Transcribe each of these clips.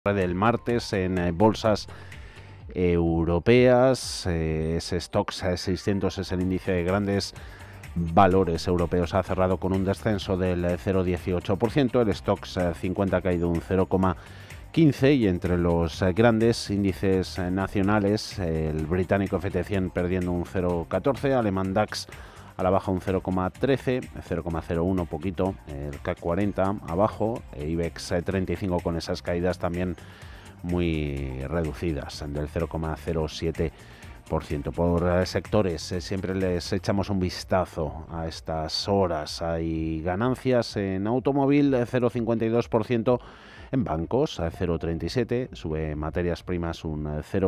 del martes en bolsas europeas. Ese STOXX 600 es el índice de grandes valores europeos, ha cerrado con un descenso del 0,18%, el STOXX 50 ha caído un 0,15% y entre los grandes índices nacionales, el británico FT100 perdiendo un 0,14%, alemán DAX a la baja un 0,13, 0,01 poquito, el CAC 40 abajo, IBEX 35 con esas caídas también muy reducidas, del 0,07%. Por sectores, siempre les echamos un vistazo a estas horas. Hay ganancias en automóvil, 0,52%, en bancos, 0,37%, sube materias primas un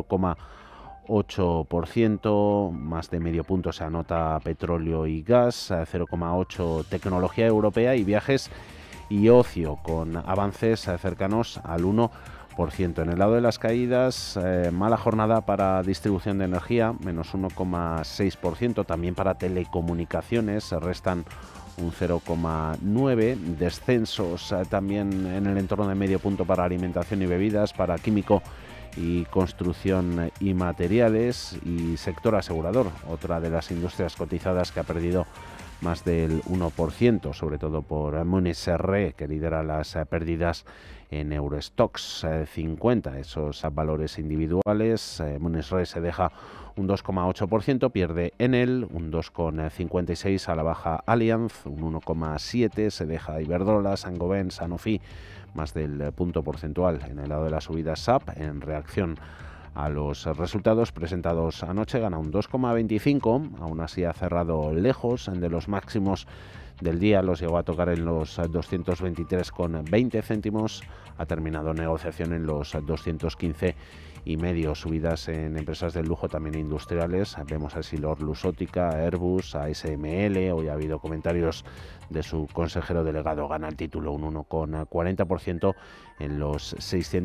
0,8%, más de medio punto se anota petróleo y gas, 0,8% tecnología europea y viajes y ocio, con avances cercanos al 1%. En el lado de las caídas, mala jornada para distribución de energía, menos 1,6%, también para telecomunicaciones, restan un 0,9%, descensos también en el entorno de medio punto para alimentación y bebidas, para químico y construcción y materiales, y sector asegurador, otra de las industrias cotizadas que ha perdido más del 1%, sobre todo por Munich Re, que lidera las pérdidas en Eurostoxx 50, esos valores individuales. Munich Re se deja un 2,8%, pierde Enel un 2,56%, a la baja Allianz un 1,7%, se deja Iberdrola, Saint-Gobain, Sanofi más del punto porcentual. En el lado de la subida, SAP, en reacción a los resultados presentados anoche, gana un 2,25%, aún así ha cerrado lejos de los máximos del día, los llegó a tocar en los 223,20 céntimos, ha terminado negociación en los 215,5, subidas en empresas del lujo, también industriales, vemos a Essilor, Luxottica, Airbus, ASML, hoy ha habido comentarios de su consejero delegado, gana el título un 1,40% en los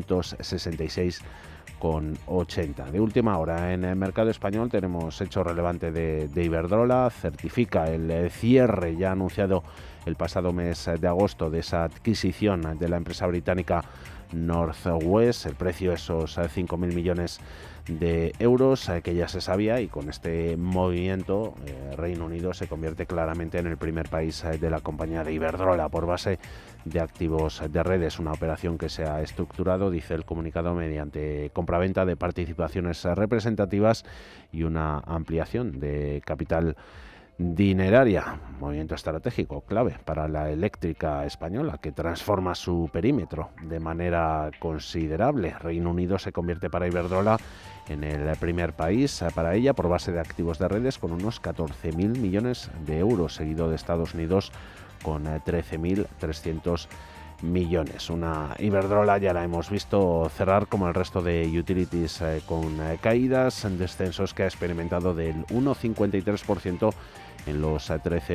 666,80. De última hora, en el mercado español tenemos hecho relevante de Iberdrola, certifica el cierre ya anunciado el pasado mes de agosto de esa adquisición de la empresa británica Northwest, el precio esos 5.000 millones de euros, que ya se sabía, y con este movimiento Reino Unido se convierte claramente en el primer país de la compañía de Iberdrola por base de activos de redes, una operación que se ha estructurado, dice el comunicado, mediante compraventa de participaciones representativas y una ampliación de capital dineraria, movimiento estratégico clave para la eléctrica española, que transforma su perímetro de manera considerable. Reino Unido se convierte para Iberdrola en el primer país para ella por base de activos de redes, con unos 14.000 millones de euros, seguido de Estados Unidos con 13.300 millones. Una Iberdrola, ya la hemos visto cerrar como el resto de utilities con caídas, en descensos que ha experimentado del 1,53% en los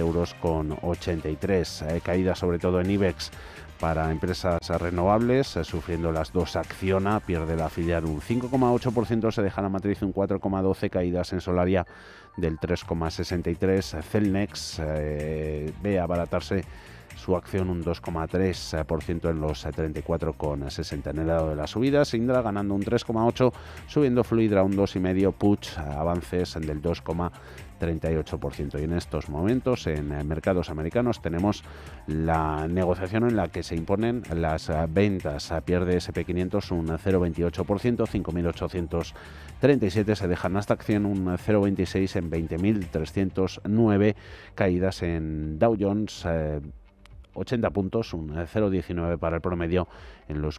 13,83 euros. Caída sobre todo en IBEX para empresas renovables, sufriendo las dos. Acciona pierde la filial un 5,8%, se deja la matriz un 4,12%, caídas en Solaria del 3,63%. Celnex ve abaratarse su acción un 2,3% en los 34,60. En el lado de las subidas, Indra ganando un 3,8%, subiendo Fluidra un 2,5%, Puig avances del 2,38%. Y en estos momentos en mercados americanos tenemos la negociación en la que se imponen las ventas. Pierde SP500 un 0,28%, 5.837, se deja Nasdaq 100 un 0,26 en 20.309, caídas en Dow Jones 80 puntos, un 0,19 para el promedio en los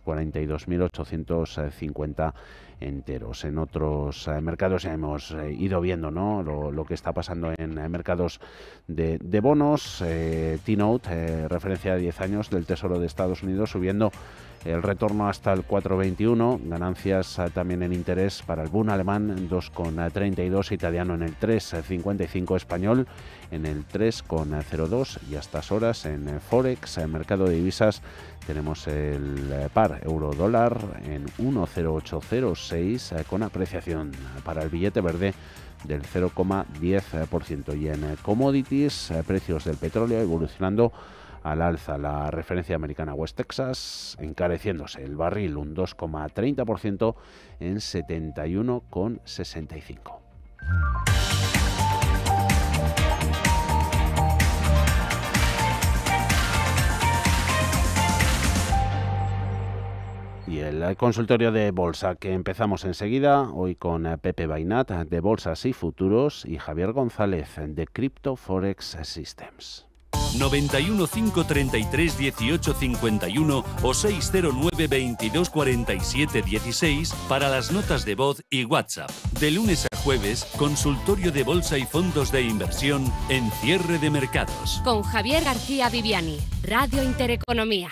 42.850 enteros. En otros mercados ya hemos ido viendo, ¿no?, lo que está pasando en mercados de bonos. T-Note, referencia de 10 años del Tesoro de Estados Unidos, subiendo el retorno hasta el 4,21, ganancias también en interés para el Bund alemán 2,32, italiano en el 3,55, español en el 3,02, y a estas horas en Forex, en mercado de divisas, tenemos el par euro-dólar en 1,0806 con apreciación para el billete verde del 0,10%, y en commodities, precios del petróleo evolucionando al alza la referencia americana West Texas, encareciéndose el barril un 2,30% en 71,65. Y el consultorio de bolsa que empezamos enseguida, hoy con Pepe Bainat de Bolsas y Futuros y Javier González de Crypto Forex Systems. 91 533 18 51 o 609 22 47 16 para las notas de voz y WhatsApp. De lunes a jueves, consultorio de bolsa y fondos de inversión en cierre de mercados. Con Javier García Viviani, Radio Intereconomía.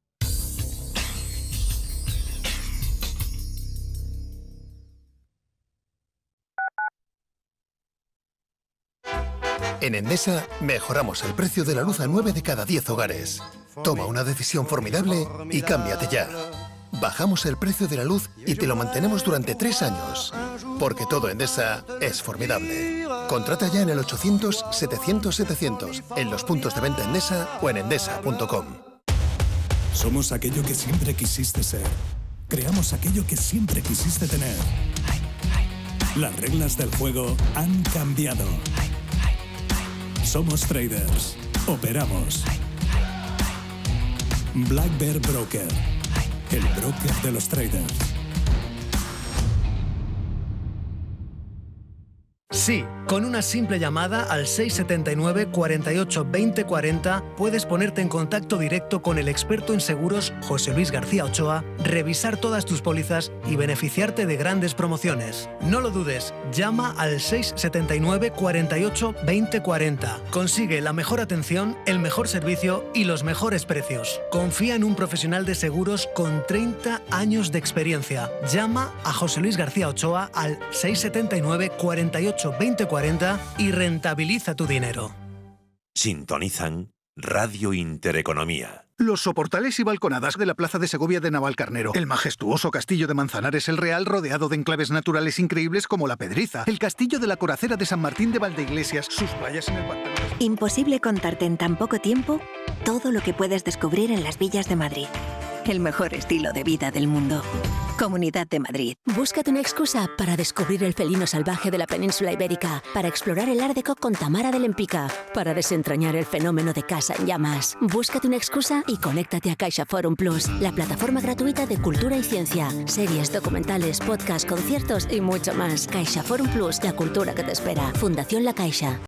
En Endesa mejoramos el precio de la luz a 9 de cada 10 hogares. Toma una decisión formidable y cámbiate ya. Bajamos el precio de la luz y te lo mantenemos durante 3 años. Porque todo Endesa es formidable. Contrata ya en el 800-700-700, en los puntos de venta Endesa o en endesa.com. Somos aquello que siempre quisiste ser. Creamos aquello que siempre quisiste tener. Las reglas del juego han cambiado. Somos traders. Operamos. Black Bear Broker. El broker de los traders. Sí, con una simple llamada al 679 48 20 40 puedes ponerte en contacto directo con el experto en seguros José Luis García Ochoa, revisar todas tus pólizas y beneficiarte de grandes promociones. No lo dudes, llama al 679 48 20 40. Consigue la mejor atención, el mejor servicio y los mejores precios. Confía en un profesional de seguros con 30 años de experiencia. Llama a José Luis García Ochoa al 679 48 20 40 y rentabiliza tu dinero. Sintonizan Radio Intereconomía. Los soportales y balconadas de la Plaza de Segovia de Navalcarnero, el majestuoso castillo de Manzanares el Real rodeado de enclaves naturales increíbles como La Pedriza, el castillo de la Coracera de San Martín de Valdeiglesias, sus playas en el pantano. Imposible contarte en tan poco tiempo todo lo que puedes descubrir en las villas de Madrid. El mejor estilo de vida del mundo. Comunidad de Madrid. Búscate una excusa para descubrir el felino salvaje de la península ibérica, para explorar el Art Deco con Tamara de Lempicka, para desentrañar el fenómeno de Casa en Llamas. Búscate una excusa y conéctate a CaixaForum Plus, la plataforma gratuita de cultura y ciencia, series, documentales, podcasts, conciertos y mucho más. CaixaForum Plus, la cultura que te espera. Fundación La Caixa.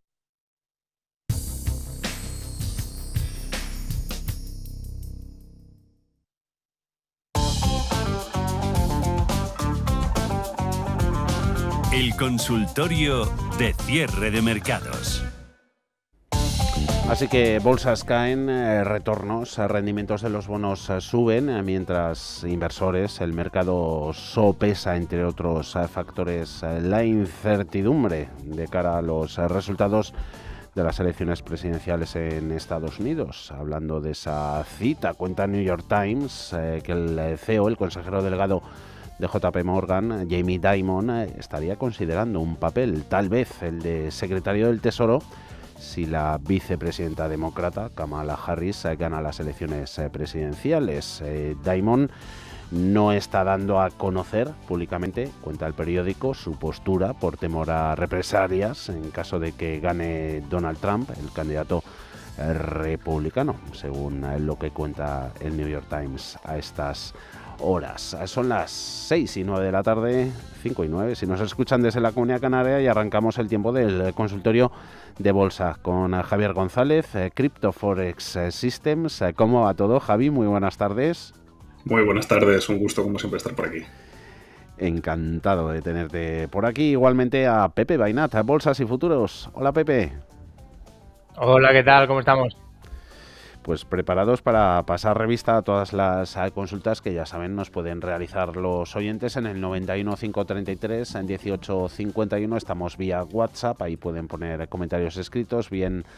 El consultorio de cierre de mercados. Así que bolsas caen, retornos, rendimientos de los bonos suben, mientras inversores, el mercado sopesa, entre otros factores, la incertidumbre de cara a los resultados de las elecciones presidenciales en Estados Unidos. Hablando de esa cita, cuenta New York Times que el CEO, el consejero delegado de JP Morgan, Jamie Dimon, estaría considerando un papel, tal vez el de secretario del Tesoro, si la vicepresidenta demócrata Kamala Harris gana las elecciones presidenciales. Dimon no está dando a conocer públicamente, cuenta el periódico, su postura por temor a represalias en caso de que gane Donald Trump, el candidato republicano, según lo que cuenta el New York Times a estas horas. Son las 6:09 de la tarde, 5:09, si nos escuchan desde la Comunidad Canaria, y arrancamos el tiempo del consultorio de bolsa con Javier González, Crypto Forex Systems. ¿Cómo va todo, Javi? Muy buenas tardes. Muy buenas tardes, un gusto como siempre estar por aquí. Encantado de tenerte por aquí. Igualmente a Pepe Bainat, Bolsas y Futuros. Hola, Pepe. Hola, ¿qué tal? ¿Cómo estamos? Pues preparados para pasar revista a todas las consultas que ya saben nos pueden realizar los oyentes en el 91 533 en 18 51. Estamos vía WhatsApp, ahí pueden poner comentarios escritos, bien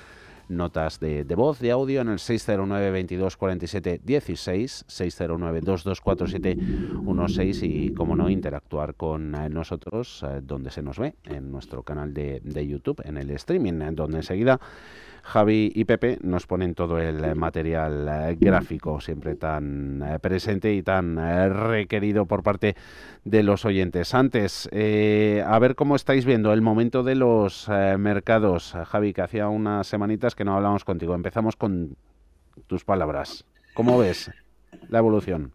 notas de voz, de audio en el 609 22 47 16, 609 22 47 16 y, como no, interactuar con nosotros donde se nos ve, en nuestro canal de YouTube, en el streaming, donde enseguida Javi y Pepe nos ponen todo el material gráfico, siempre tan presente y tan requerido por parte de los oyentes. Antes, a ver cómo estáis viendo el momento de los mercados. Javi, que hacía unas semanitas que no hablábamos contigo. Empezamos con tus palabras. ¿Cómo ves la evolución?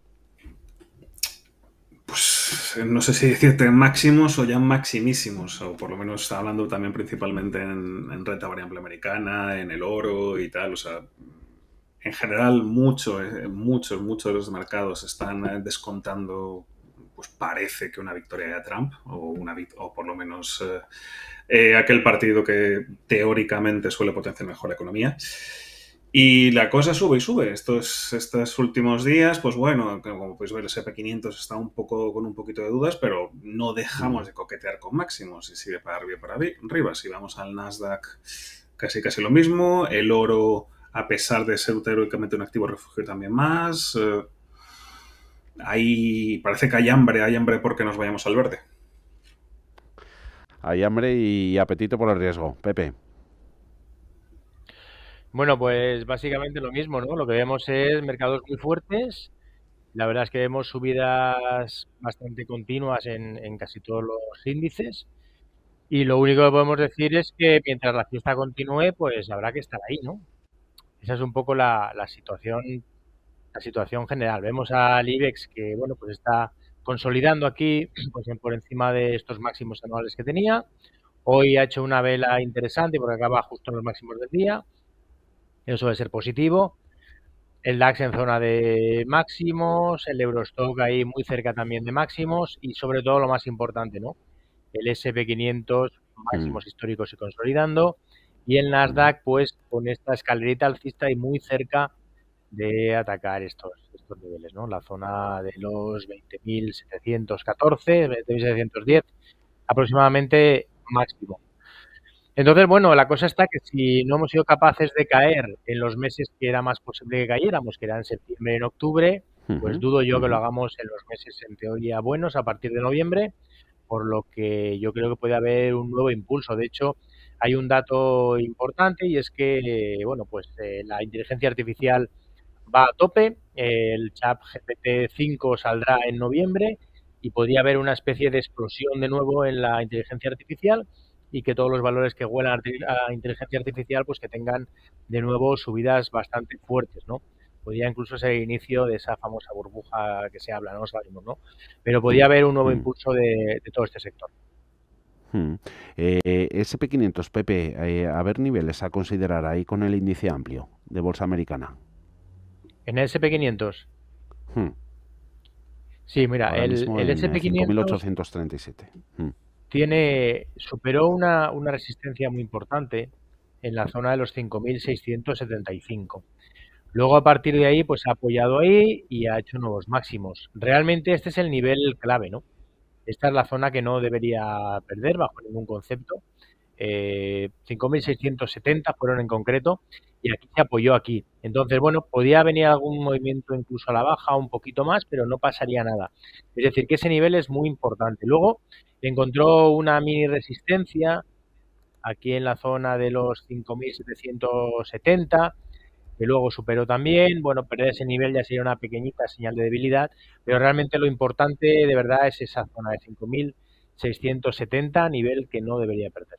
Pues no sé si decirte máximos o ya maximísimos, o por lo menos está hablando también principalmente en renta variable americana, en el oro y tal. O sea, en general muchos de los mercados están descontando, pues parece que una victoria de Trump o por lo menos aquel partido que teóricamente suele potenciar mejor la economía. Y la cosa sube y sube. Estos últimos días, pues bueno, como podéis ver, el S&P500 está con un poquito de dudas, pero no dejamos de coquetear con máximos y sigue para arriba. Si vamos al Nasdaq, casi lo mismo. El oro, a pesar de ser teóricamente un activo refugio, también más. Parece que hay hambre porque nos vayamos al verde. Hay hambre y apetito por el riesgo. Pepe. Bueno, pues básicamente lo mismo, ¿no? Lo que vemos es mercados muy fuertes. La verdad es que vemos subidas bastante continuas en casi todos los índices. Y lo único que podemos decir es que mientras la fiesta continúe, pues habrá que estar ahí, ¿no? Esa es un poco la situación general. Vemos al IBEX que, bueno, pues está consolidando aquí, pues por encima de estos máximos anuales que tenía. Hoy ha hecho una vela interesante porque acaba justo en los máximos del día. Eso suele ser positivo. El DAX en zona de máximos, el Eurostock ahí muy cerca también de máximos y sobre todo lo más importante, ¿no? El S&P500 máximos históricos y consolidando y el Nasdaq pues con esta escalerita alcista y muy cerca de atacar estos niveles, ¿no? La zona de los 20.714, 20.710 aproximadamente máximo. Entonces, bueno, la cosa está que si no hemos sido capaces de caer en los meses que era más posible que cayéramos, que eran septiembre y en octubre, pues dudo yo que lo hagamos en los meses en teoría buenos a partir de noviembre, por lo que yo creo que puede haber un nuevo impulso. De hecho, hay un dato importante y es que, bueno, pues la inteligencia artificial va a tope, el ChatGPT 5 saldrá en noviembre y podría haber una especie de explosión de nuevo en la inteligencia artificial y que todos los valores que huelan a inteligencia artificial pues que tengan de nuevo subidas bastante fuertes, ¿no? Podría incluso ser el inicio de esa famosa burbuja que se habla, no sabemos, ¿no? Pero podría haber un nuevo impulso de todo este sector. SP500, Pepe, a ver niveles a considerar ahí con el índice amplio de bolsa americana. ¿En el SP500? Sí, mira, el SP500 5.837. Superó una resistencia muy importante en la zona de los 5.675. Luego, a partir de ahí, pues ha apoyado ahí y ha hecho nuevos máximos. Realmente este es el nivel clave, ¿no? Esta es la zona que no debería perder bajo ningún concepto. 5.670 fueron en concreto y aquí se apoyó aquí. Entonces, bueno, podía venir algún movimiento incluso a la baja, un poquito más, pero no pasaría nada. Es decir, que ese nivel es muy importante. Luego encontró una mini resistencia aquí en la zona de los 5.770, que luego superó también. Bueno, perder ese nivel ya sería una pequeñita señal de debilidad, pero realmente lo importante de verdad es esa zona de 5.670, nivel que no debería perder.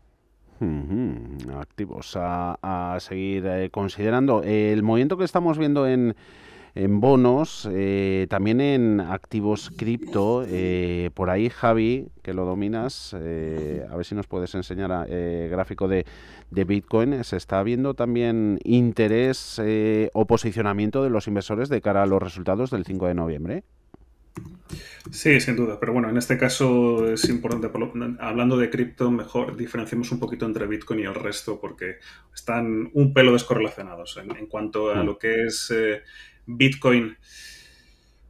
Activos a seguir considerando. El movimiento que estamos viendo en bonos, también en activos cripto, por ahí, Javi, que lo dominas, a ver si nos puedes enseñar gráfico de Bitcoin. ¿Se está viendo también interés o posicionamiento de los inversores de cara a los resultados del 5 de noviembre? Sí, sin duda, pero bueno, en este caso es importante, hablando de cripto, mejor diferenciemos un poquito entre Bitcoin y el resto porque están un pelo descorrelacionados. En cuanto a lo que es Bitcoin,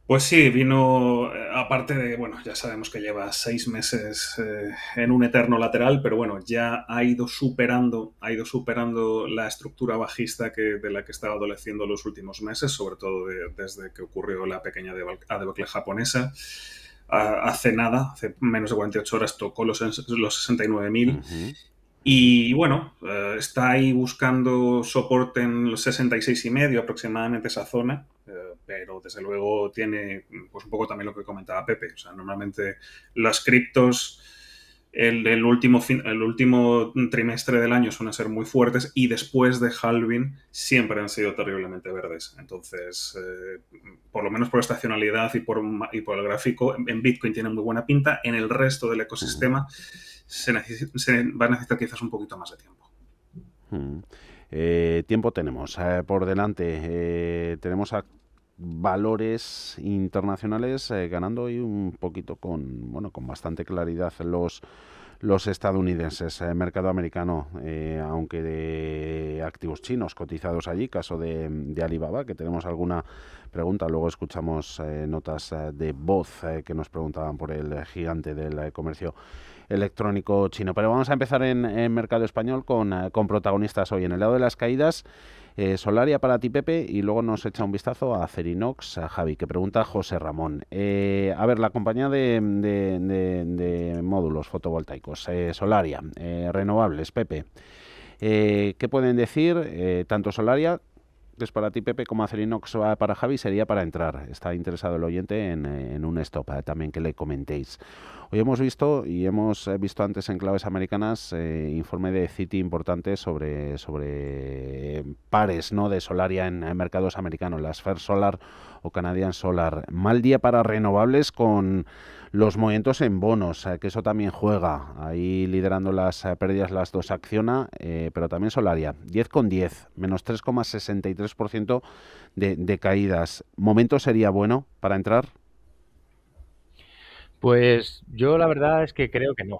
Pues sí, vino, aparte de, bueno, ya sabemos que lleva 6 meses en un eterno lateral, pero bueno, ya ha ido superando la estructura bajista de la que estaba adoleciendo los últimos meses, sobre todo desde que ocurrió la pequeña debacle japonesa. Hace menos de 48 horas tocó los 69.000. Y bueno, está ahí buscando soporte en los 66,5 aproximadamente esa zona, pero desde luego tiene pues un poco también lo que comentaba Pepe. O sea, normalmente las criptos el último trimestre del año suelen ser muy fuertes y después de halving siempre han sido terriblemente verdes. Entonces, por lo menos por estacionalidad y por el gráfico, en Bitcoin tiene muy buena pinta. En el resto del ecosistema se va a necesitar quizás un poquito más de tiempo. Tiempo tenemos por delante. Tenemos a valores internacionales ganando hoy un poquito con bastante claridad los estadounidenses. Mercado americano, aunque de activos chinos cotizados allí, caso de Alibaba, que tenemos alguna pregunta. Luego escuchamos notas de voz que nos preguntaban por el gigante del comercio electrónico chino. Pero vamos a empezar en mercado español con protagonistas hoy. En el lado de las caídas, Solaria para ti, Pepe, y luego nos echa un vistazo a Acerinox, a Javi, que pregunta José Ramón. A ver, la compañía de módulos fotovoltaicos, Solaria, renovables, Pepe. ¿Qué pueden decir? Tanto Solaria, que es para ti, Pepe, como Acerinox para Javi, sería para entrar. Está interesado el oyente en un stop también que le comentéis. Hoy hemos visto antes en claves americanas informe de Citi importante sobre pares, ¿no?, de Solaria en mercados americanos, las First Solar o Canadian Solar. Mal día para renovables con los movimientos en bonos, que eso también juega. Ahí liderando las pérdidas las dos Acciona, pero también Solaria, 10,10, menos 3,63% de caídas. ¿Momento sería bueno para entrar? Pues yo la verdad es que creo que no,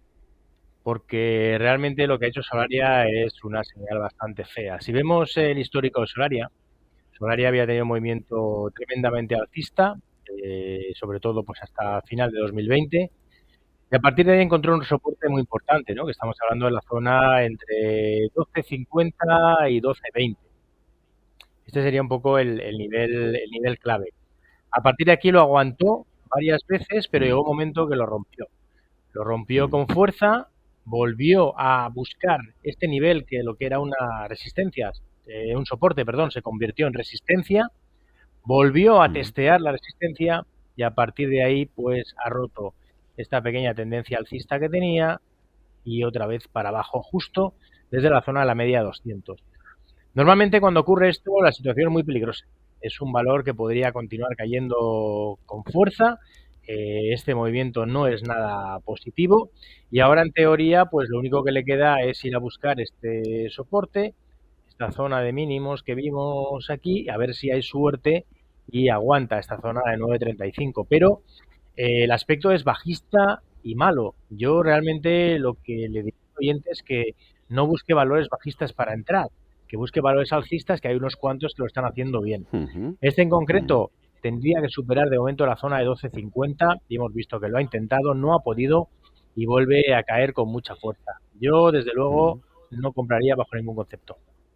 porque realmente lo que ha hecho Solaria es una señal bastante fea. Si vemos el histórico de Solaria había tenido un movimiento tremendamente alcista, sobre todo pues hasta final de 2020, y a partir de ahí encontró un soporte muy importante, ¿no?, que estamos hablando de la zona entre 12,50 y 12,20. Este sería un poco el nivel clave. A partir de aquí lo aguantó varias veces, pero llegó un momento que lo rompió. Lo rompió con fuerza, volvió a buscar este nivel que lo que era una resistencia, un soporte, perdón, se convirtió en resistencia, volvió a testear la resistencia y a partir de ahí pues ha roto esta pequeña tendencia alcista que tenía y otra vez para abajo justo desde la zona de la media 200. Normalmente cuando ocurre esto la situación es muy peligrosa. Es un valor que podría continuar cayendo con fuerza. Este movimiento no es nada positivo y ahora en teoría pues lo único que le queda es ir a buscar este soporte, esta zona de mínimos que vimos aquí, a ver si hay suerte y aguanta esta zona de 9,35, pero el aspecto es bajista y malo. Yo realmente lo que le digo al oyente es que no busque valores bajistas para entrar, que busque valores alcistas, que hay unos cuantos que lo están haciendo bien. Este en concreto tendría que superar de momento la zona de 12,50 y hemos visto que lo ha intentado, no ha podido y vuelve a caer con mucha fuerza. Yo, desde luego, no compraría bajo ningún concepto.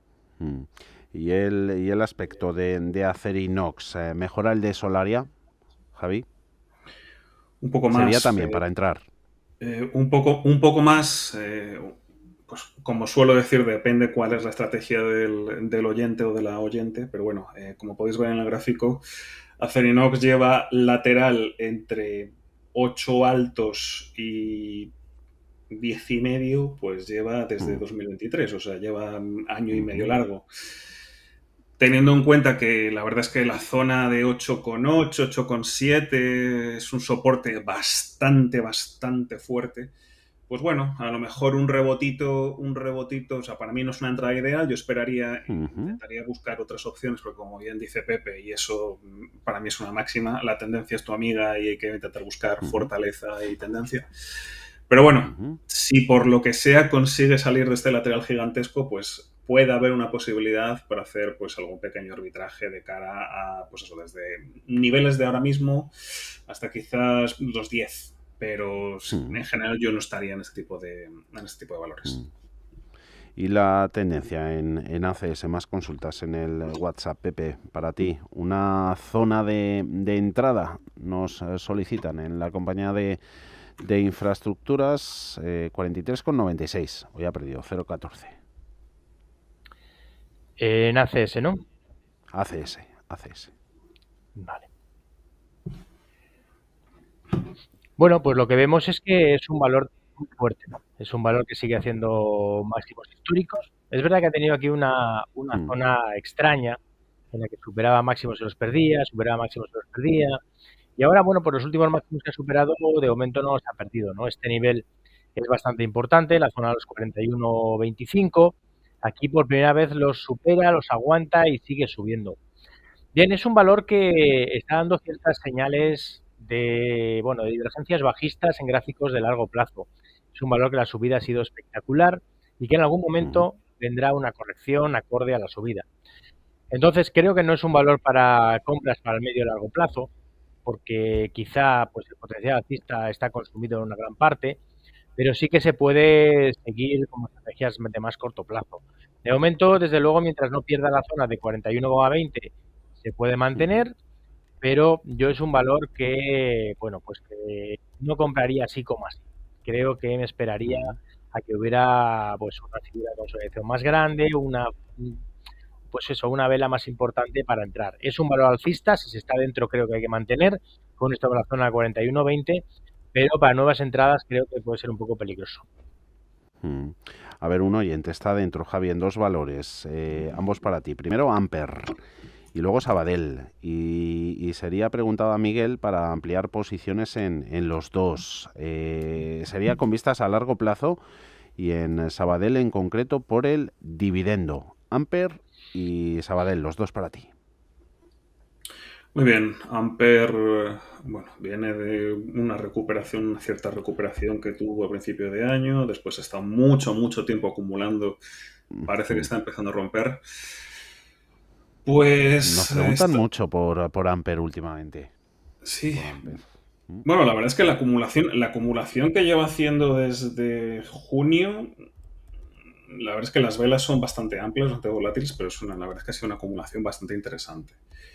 ¿Y el aspecto de Acerinox mejora el de Solaria, Javi? Un poco más. Sería también para entrar. Un poco más... pues como suelo decir, depende cuál es la estrategia del oyente o de la oyente, pero bueno, como podéis ver en el gráfico, Acerinox lleva lateral entre 8 altos y 10,5, pues lleva desde 2023, o sea, lleva año y medio largo. Teniendo en cuenta que la verdad es que la zona de 8,8, 8,7 es un soporte bastante fuerte, pues bueno, a lo mejor un rebotito, o sea, para mí no es una entrada ideal, yo intentaría buscar otras opciones, porque como bien dice Pepe, y eso para mí es una máxima, la tendencia es tu amiga y hay que intentar buscar fortaleza y tendencia. Pero bueno, si por lo que sea consigue salir de este lateral gigantesco, pues puede haber una posibilidad para hacer pues algún pequeño arbitraje de cara a, pues eso, desde niveles de ahora mismo hasta quizás los 10. Pero en general yo no estaría en este tipo de valores. Y la tendencia en ACS, más consultas en el WhatsApp, Pepe, para ti. Una zona de entrada nos solicitan en la compañía de infraestructuras, 43,96. Hoy ha perdido 0,14. En ACS, ¿no? ACS. Vale. Bueno, pues lo que vemos es que es un valor muy fuerte, ¿no? Es un valor que sigue haciendo máximos históricos. Es verdad que ha tenido aquí una zona extraña en la que superaba máximos y los perdía, y ahora, bueno, por los últimos máximos que ha superado, de momento no los ha perdido, ¿no? Este nivel es bastante importante, la zona de los 41,25. Aquí por primera vez los supera, los aguanta y sigue subiendo. Bien, es un valor que está dando ciertas señales de divergencias bajistas en gráficos de largo plazo. Es un valor que la subida ha sido espectacular y que en algún momento vendrá una corrección acorde a la subida. Entonces, creo que no es un valor para compras para el medio y largo plazo, porque quizá pues el potencial alcista está consumido en una gran parte, pero sí que se puede seguir como estrategias de más corto plazo. De momento, desde luego, mientras no pierda la zona de 41,20, se puede mantener, pero yo es un valor que, bueno, pues que no compraría así como así. Creo que me esperaría a que hubiera pues una figura de consolidación más grande, una vela más importante para entrar. Es un valor alcista, si se está dentro creo que hay que mantener, con esto en la zona 41,20, pero para nuevas entradas creo que puede ser un poco peligroso. A ver, un oyente está dentro, Javi, en dos valores, ambos para ti. Primero Amper y luego Sabadell. Y sería preguntado a Miguel para ampliar posiciones en los dos. Sería con vistas a largo plazo y en Sabadell en concreto por el dividendo. Amper y Sabadell, los dos para ti. Muy bien, Amper, bueno, viene de una cierta recuperación que tuvo a principio de año, después está mucho tiempo acumulando, parece que está empezando a romper. Pues nos preguntan mucho por Amper últimamente. Sí. Bueno, la verdad es que la acumulación que lleva haciendo desde junio, la verdad es que las velas son bastante amplias, bastante volátiles, pero la verdad es que ha sido una acumulación bastante interesante.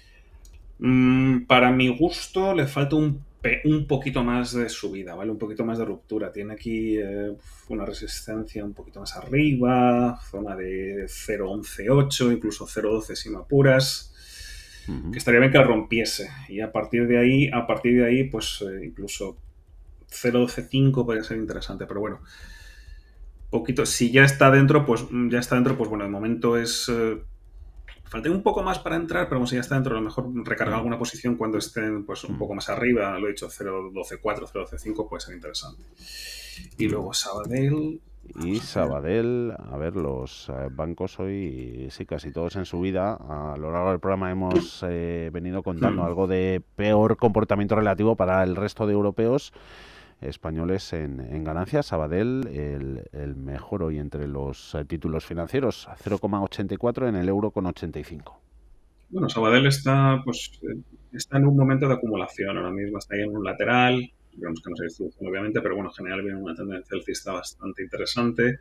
Para mi gusto le falta un poquito más de subida, ¿vale? Un poquito más de ruptura. Tiene aquí una resistencia un poquito más arriba, zona de 0,11,8, incluso 0,12 si me apuras, que estaría bien que la rompiese. Y a partir de ahí, pues incluso 0,12,5 podría ser interesante, pero bueno, poquito. Si ya está dentro, pues bueno, de momento es... falta un poco más para entrar, pero si ya está dentro, a lo mejor recargar alguna posición cuando estén pues un poco más arriba, lo he dicho, 0,12,4, 0,12,5 puede ser interesante. Y luego Sabadell. Y Sabadell, a ver, los bancos hoy, sí, casi todos en subida. A lo largo del programa hemos venido contando algo de peor comportamiento relativo para el resto de europeos. Españoles en ganancias. Sabadell el mejor hoy entre los títulos financieros, 0,84 en el euro con 85. Bueno, Sabadell está en un momento de acumulación ahora mismo, está ahí en un lateral, vemos que no se distribuye obviamente, pero bueno, en general viene una tendencia alcista bastante interesante.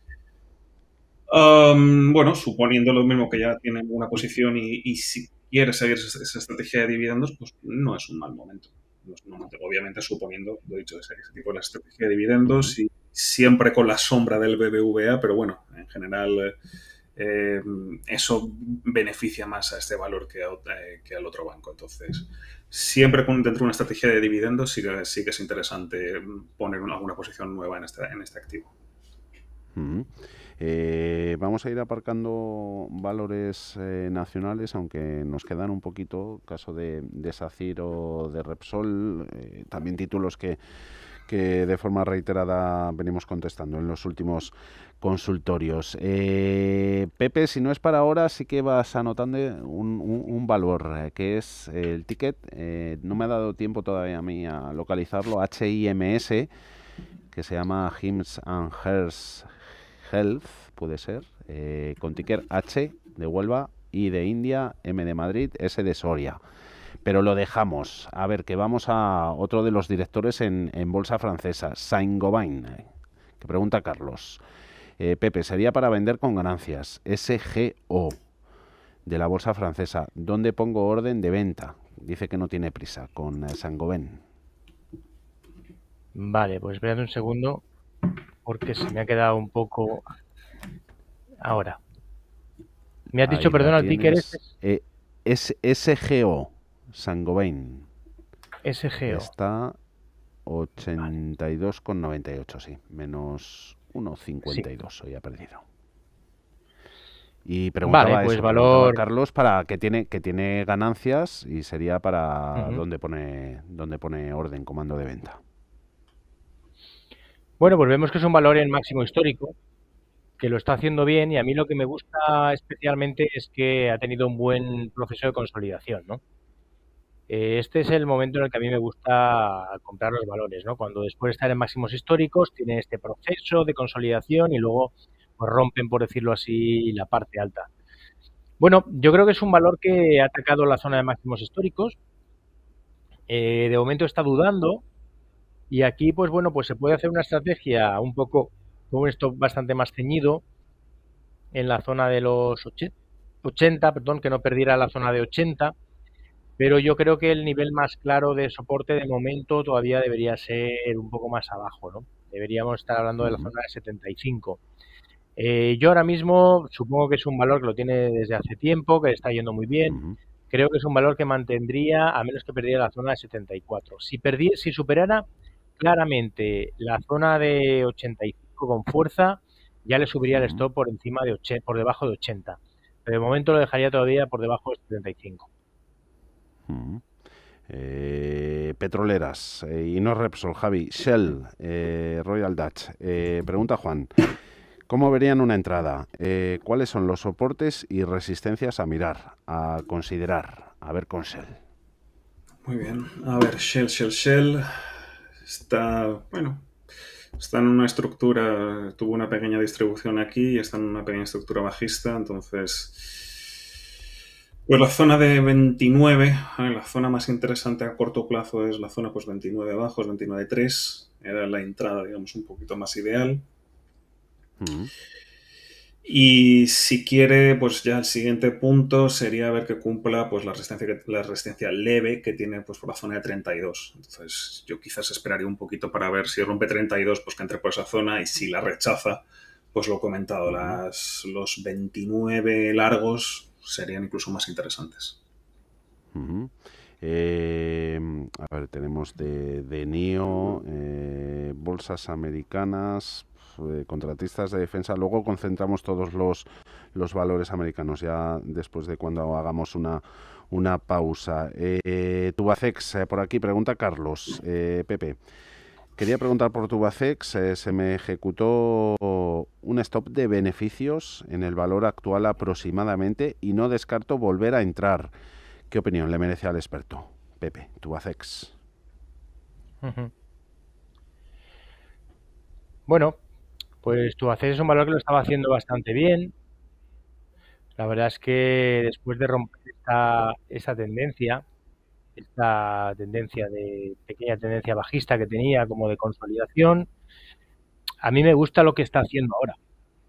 Bueno, suponiendo lo mismo que ya tiene una posición y si quiere seguir esa estrategia de dividendos, pues no es un mal momento. Obviamente suponiendo, lo he dicho, ese tipo de estrategia de dividendos y siempre con la sombra del BBVA, pero bueno, en general eso beneficia más a este valor que al otro banco. Entonces, siempre dentro de una estrategia de dividendos sí que es interesante poner alguna posición nueva en este activo. Vamos a ir aparcando valores nacionales, aunque nos quedan un poquito, caso de SACIR o de Repsol, también títulos que de forma reiterada venimos contestando en los últimos consultorios. Pepe, si no es para ahora, sí que vas anotando un valor, que es el ticket, no me ha dado tiempo todavía a mí a localizarlo, HIMS, que se llama Hims and Hers Health, puede ser, con ticker H de Huelva, I de India, M de Madrid, S de Soria. Pero lo dejamos. A ver, que vamos a otro de los directores en bolsa francesa, Saint-Gobain, que pregunta Carlos. Pepe, sería para vender con ganancias. SGO, de la bolsa francesa. ¿Dónde pongo orden de venta? Dice que no tiene prisa con Saint-Gobain. Vale, pues esperad un segundo, porque se me ha quedado un poco... Ahora. Me has dicho, perdona, el ticker es SGO, Saint-Gobain. SGO. Está 82,98, sí. Menos 1,52 hoy ha perdido. Y preguntaba pues eso, valor... Carlos, para que tiene ganancias y sería para dónde pone orden, comando de venta. Bueno, pues vemos que es un valor en máximo histórico, que lo está haciendo bien, y a mí lo que me gusta especialmente es que ha tenido un buen proceso de consolidación, ¿no? Este es el momento en el que a mí me gusta comprar los valores, ¿no? Cuando después de estar en máximos históricos tienen este proceso de consolidación y luego pues rompen, por decirlo así, la parte alta. Bueno, yo creo que es un valor que ha atacado la zona de máximos históricos. De momento está dudando. Y aquí, pues bueno, pues se puede hacer una estrategia un poco con un stop bastante más ceñido en la zona de los 80, perdón, que no perdiera la zona de 80, pero yo creo que el nivel más claro de soporte de momento todavía debería ser un poco más abajo, ¿no? Deberíamos estar hablando de la zona de 75. Yo ahora mismo supongo que es un valor que lo tiene desde hace tiempo, que está yendo muy bien. Creo que es un valor que mantendría, a menos que perdiera la zona de 74. Si superara claramente la zona de 85 con fuerza, ya le subiría el stop por encima de por debajo de 80. Pero de momento lo dejaría todavía por debajo de 75. Petroleras, y no Repsol, Javi, Shell, Royal Dutch. Pregunta Juan, ¿cómo verían una entrada? ¿Cuáles son los soportes y resistencias a mirar, a considerar? A ver con Shell. Muy bien. A ver, Shell. Está en una estructura, tuvo una pequeña distribución aquí y está en una pequeña estructura bajista, entonces pues la zona de 29, la zona más interesante a corto plazo es la zona pues 29 bajos, 29.3, era la entrada, digamos, un poquito más ideal. Y si quiere, pues ya el siguiente punto sería ver que cumpla pues la resistencia leve que tiene pues por la zona de 32. Entonces yo quizás esperaría un poquito para ver si rompe 32, pues que entre por esa zona, y si la rechaza, pues lo he comentado, los 29 largos serían incluso más interesantes. A ver, tenemos de NIO, bolsas americanas, contratistas de defensa. Luego concentramos todos los valores americanos ya después de cuando hagamos una pausa. Tubacex, por aquí pregunta Carlos. Pepe, quería preguntar por Tubacex. Se me ejecutó un stop de beneficios en el valor actual aproximadamente y no descarto volver a entrar. ¿Qué opinión le merece al experto? Pepe, Tubacex. Bueno, pues Tubacex es un valor que lo estaba haciendo bastante bien. La verdad es que después de romper esta tendencia de pequeña tendencia bajista que tenía, como de consolidación, a mí me gusta lo que está haciendo ahora.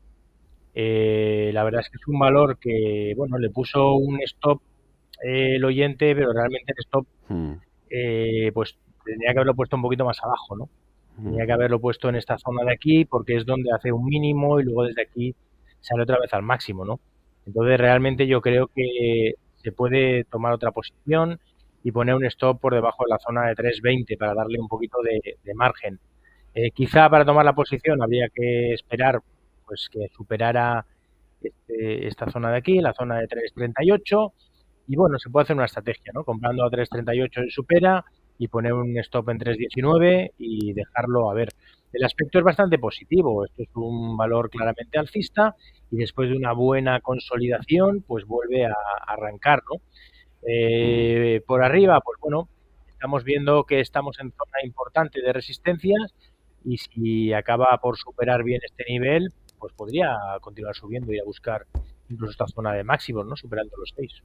La verdad es que es un valor que, bueno, le puso un stop el oyente, pero realmente el stop pues tendría que haberlo puesto un poquito más abajo, ¿no? Tenía que haberlo puesto en esta zona de aquí, porque es donde hace un mínimo y luego desde aquí sale otra vez al máximo, ¿no? Entonces realmente yo creo que se puede tomar otra posición y poner un stop por debajo de la zona de 3.20 para darle un poquito de margen. Quizá para tomar la posición habría que esperar pues que superara esta zona de aquí, la zona de 3.38, y bueno, se puede hacer una estrategia, ¿no? Comprando a 3.38 y supera, y poner un stop en 3.19 y dejarlo a ver. El aspecto es bastante positivo, esto es un valor claramente alcista y después de una buena consolidación pues vuelve a arrancar, ¿no? Por arriba, pues bueno, estamos viendo que estamos en zona importante de resistencias y si acaba por superar bien este nivel, pues podría continuar subiendo y a buscar incluso esta zona de máximos, ¿no? Superando los 6.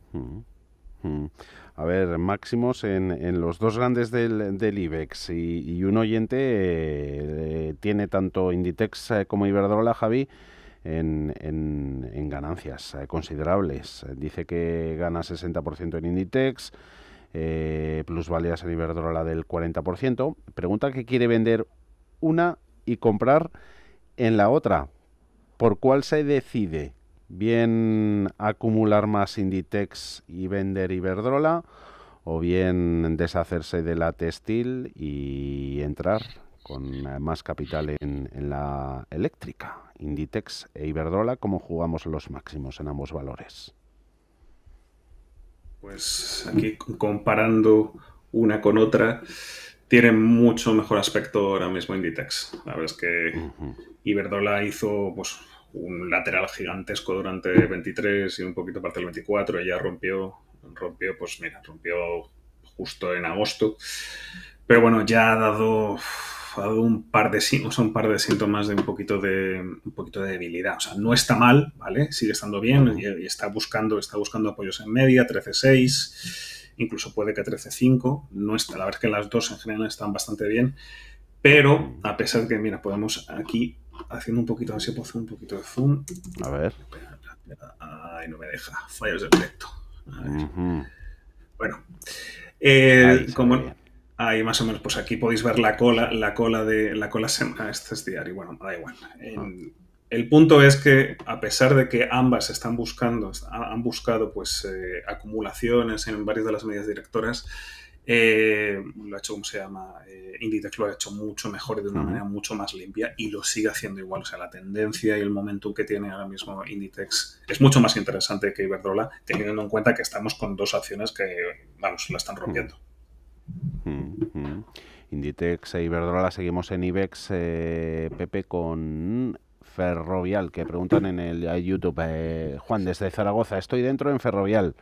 A ver, máximos en los dos grandes del IBEX y un oyente tiene tanto Inditex como Iberdrola, Javi, en ganancias considerables. Dice que gana 60% en Inditex, plusvalías en Iberdrola del 40%. Pregunta que quiere vender una y comprar en la otra. ¿Por cuál se decide? ¿Bien acumular más Inditex y vender Iberdrola, o bien deshacerse de la textil y entrar con más capital en la eléctrica? Inditex e Iberdrola, ¿cómo jugamos los máximos en ambos valores? Pues aquí, comparando una con otra, tiene mucho mejor aspecto ahora mismo Inditex. La verdad es que Iberdrola hizo pues un lateral gigantesco durante el 23 y un poquito parte del 24, y ya rompió justo en agosto. Pero bueno, ya ha dado un par de síntomas de un poquito de debilidad. O sea, no está mal, ¿vale? Sigue estando bien y está buscando apoyos en media, 13.6, incluso puede que 13.5. No está, la verdad es que las dos en general están bastante bien, pero a pesar de que, mira, podemos aquí haciendo un poquito, a ver si puedo hacer un poquito de zoom. A ver. Ay, no me deja. Fallos del directo. Bueno, como ahí más o menos, pues aquí podéis ver la cola este es diario. Bueno, da igual. El punto es que a pesar de que ambas han buscado pues acumulaciones en varias de las medidas directoras, lo ha hecho, ¿cómo se llama? Inditex lo ha hecho mucho mejor y de una manera mucho más limpia, y lo sigue haciendo igual. O sea, la tendencia y el momentum que tiene ahora mismo Inditex es mucho más interesante que Iberdrola, teniendo en cuenta que estamos con dos acciones que, vamos, la están rompiendo. Inditex e Iberdrola. Seguimos en IBEX, Pepe, con Ferrovial, que preguntan en el YouTube. Juan, desde Zaragoza, estoy dentro en Ferrovial.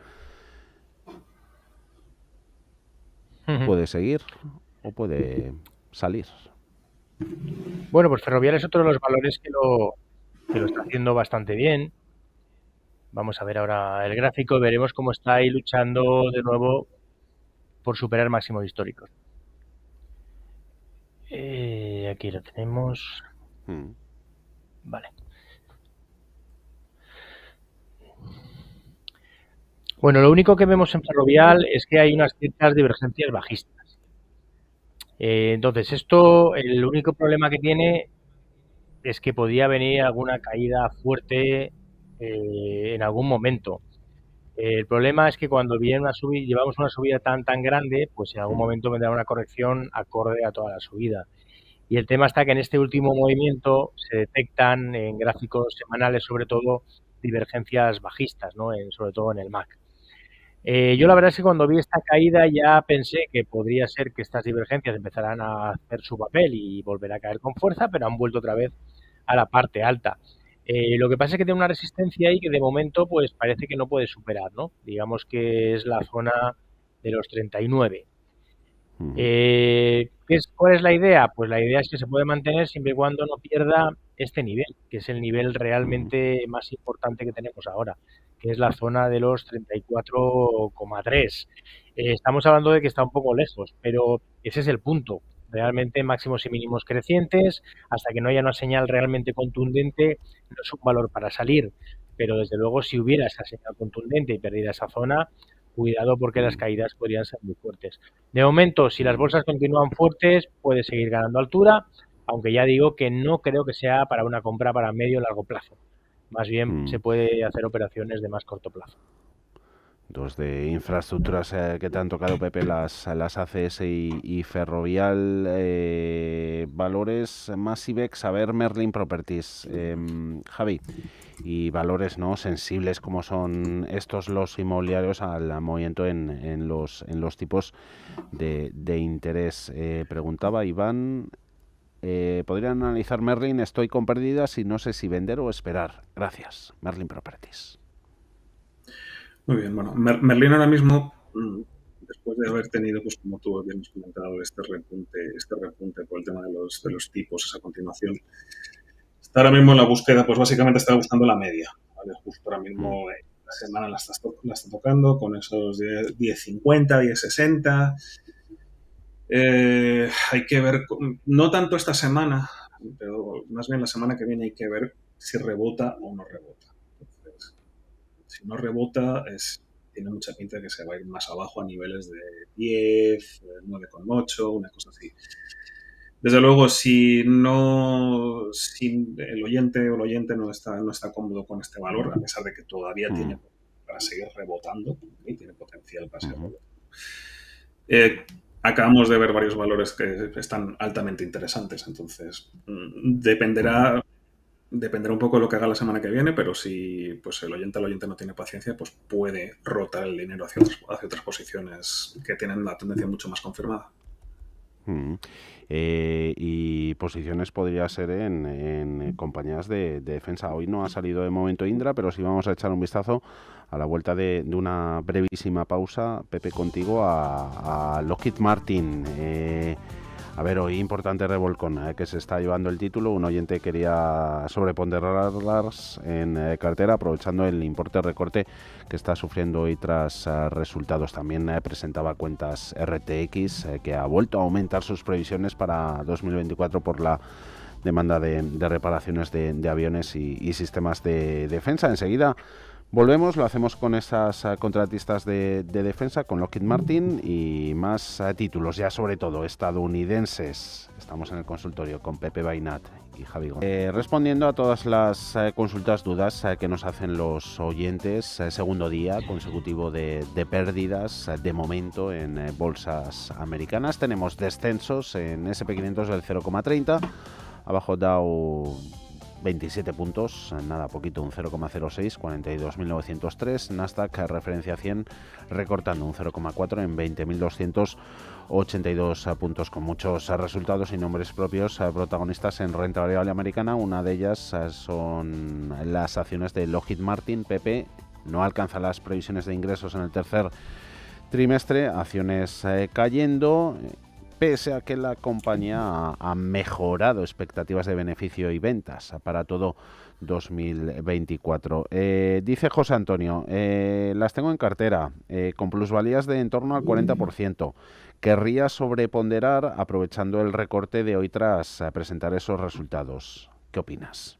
¿Puede seguir o puede salir? Bueno, pues Ferrovial es otro de los valores que lo está haciendo bastante bien. Vamos a ver ahora el gráfico y veremos cómo está ahí luchando de nuevo por superar máximos históricos. Aquí lo tenemos. Vale. Bueno, lo único que vemos en Ferrovial es que hay unas ciertas divergencias bajistas. Entonces, esto, el único problema que tiene es que podría venir alguna caída fuerte en algún momento. El problema es que cuando viene llevamos una subida tan grande, pues en algún momento vendrá una corrección acorde a toda la subida. Y el tema está que en este último movimiento se detectan en gráficos semanales, sobre todo, divergencias bajistas, ¿no? Sobre todo en el MAC. Yo la verdad es que cuando vi esta caída ya pensé que podría ser que estas divergencias empezarán a hacer su papel y volver a caer con fuerza, pero han vuelto otra vez a la parte alta. Lo que pasa es que tiene una resistencia ahí que de momento pues parece que no puede superar, ¿no? Digamos que es la zona de los 39. ¿Cuál es la idea? Pues la idea es que se puede mantener siempre y cuando no pierda este nivel, que es el nivel realmente más importante que tenemos ahora, que es la zona de los 34,3. Estamos hablando de que está un poco lejos, pero ese es el punto. Realmente máximos y mínimos crecientes, hasta que no haya una señal realmente contundente, no es un valor para salir. Pero desde luego, si hubiera esa señal contundente y perdida esa zona, cuidado porque las caídas podrían ser muy fuertes. De momento, si las bolsas continúan fuertes, puede seguir ganando altura, aunque ya digo que no creo que sea para una compra para medio o largo plazo. Más bien se puede hacer operaciones de más corto plazo. Dos de infraestructuras que te han tocado, Pepe, las ACS y Ferrovial. Valores más IBEX, a ver, Merlin Properties, Javi, y valores no sensibles como son estos, los inmobiliarios, al movimiento en los tipos de interés. Preguntaba Iván, ¿podrían analizar Merlin? Estoy con pérdidas y no sé si vender o esperar. Gracias. Merlin Properties. Muy bien, bueno, Merlin ahora mismo, después de haber tenido, pues como tú habíamos comentado, este repunte por el tema de los tipos, esa continuación, Está ahora mismo en la búsqueda, pues básicamente está buscando la media, ¿vale? Justo ahora mismo la semana la está tocando con esos 10.50, 10.60. Hay que ver, no tanto esta semana, pero más bien la semana que viene hay que ver si rebota o no rebota. Entonces, si no rebota, tiene mucha pinta de que se va a ir más abajo a niveles de 10, 9,8, una cosa así. Desde luego, si el oyente o el oyente no está cómodo con este valor, a pesar de que todavía tiene para seguir rebotando, y tiene potencial para seguir rebotando. Acabamos de ver varios valores que están altamente interesantes, entonces dependerá un poco de lo que haga la semana que viene, pero si pues el oyente no tiene paciencia, pues puede rotar el dinero hacia otras posiciones que tienen la tendencia mucho más confirmada. Y posiciones podría ser en compañías de defensa. Hoy no ha salido de momento Indra, pero sí vamos a echar un vistazo a la vuelta de una brevísima pausa, Pepe, contigo, a Lockheed Martin. A ver, hoy importante revolcón que se está llevando el título. Un oyente quería sobreponderarlas en cartera, aprovechando el importe recorte que está sufriendo hoy tras resultados. También presentaba cuentas RTX, que ha vuelto a aumentar sus previsiones para 2024 por la demanda de reparaciones de aviones y sistemas de defensa. Enseguida volvemos, lo hacemos con esas contratistas de defensa, con Lockheed Martin y más títulos, ya sobre todo estadounidenses. Estamos en el consultorio con Pepe Bainat y Javi González. Respondiendo a todas las consultas, dudas que nos hacen los oyentes, segundo día consecutivo de pérdidas de momento en bolsas americanas. Tenemos descensos en SP500 del 0,30, abajo Dow 27 puntos, nada poquito, un 0,06, 42.903. Nasdaq, referencia 100, recortando un 0,4 en 20.282 puntos, con muchos resultados y nombres propios protagonistas en renta variable americana. Una de ellas son las acciones de Lockheed Martin. Pepe, no alcanza las previsiones de ingresos en el tercer trimestre, acciones cayendo, pese a que la compañía ha mejorado expectativas de beneficio y ventas para todo 2024. Dice José Antonio, las tengo en cartera, con plusvalías de en torno al 40%. Querría sobreponderar aprovechando el recorte de hoy tras presentar esos resultados. ¿Qué opinas?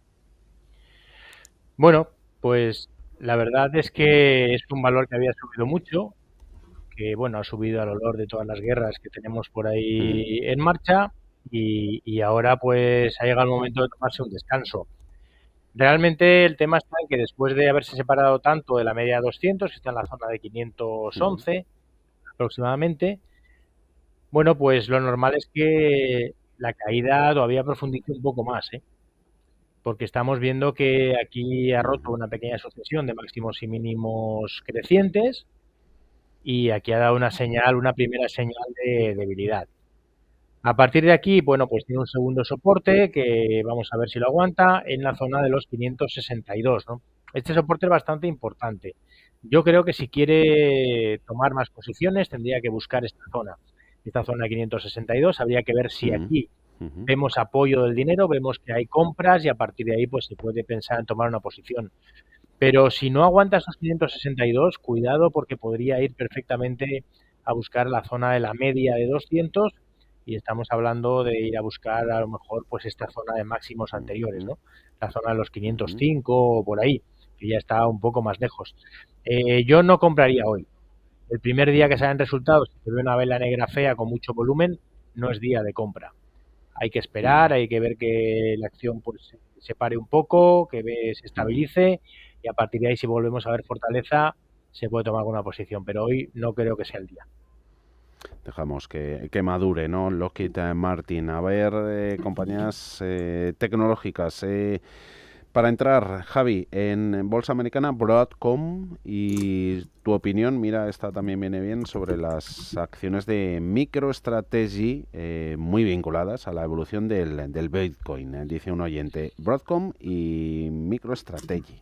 Bueno, pues la verdad es que es un valor que había subido mucho, que bueno, ha subido al olor de todas las guerras que tenemos por ahí en marcha y ahora pues ha llegado el momento de tomarse un descanso. Realmente el tema está en que después de haberse separado tanto de la media 200, que está en la zona de 511 aproximadamente, bueno, pues lo normal es que la caída todavía profundice un poco más, porque estamos viendo que aquí ha roto una pequeña sucesión de máximos y mínimos crecientes, y aquí ha dado una primera señal de debilidad. A partir de aquí, bueno, pues tiene un segundo soporte que vamos a ver si lo aguanta en la zona de los 562, ¿no? Este soporte es bastante importante. Yo creo que si quiere tomar más posiciones tendría que buscar esta zona de 562. Habría que ver si aquí vemos apoyo del dinero, vemos que hay compras y a partir de ahí pues se puede pensar en tomar una posición. Pero si no aguanta esos 562, cuidado, porque podría ir perfectamente a buscar la zona de la media de 200 y estamos hablando de ir a buscar a lo mejor pues esta zona de máximos anteriores, ¿no? La zona de los 505 o por ahí, que ya está un poco más lejos. Yo no compraría hoy. El primer día que salen resultados, si se ve una vela negra fea con mucho volumen, no es día de compra. Hay que esperar, hay que ver que la acción pues se pare un poco, que se estabilice y a partir de ahí, si volvemos a ver fortaleza, se puede tomar alguna posición, pero hoy no creo que sea el día. Dejamos que madure, ¿no? Lockheed Martin. A ver, compañías tecnológicas. Para entrar, Javi, en bolsa americana, Broadcom, y tu opinión, mira, esta también viene bien, sobre las acciones de MicroStrategy, muy vinculadas a la evolución del Bitcoin, dice un oyente. Broadcom y MicroStrategy.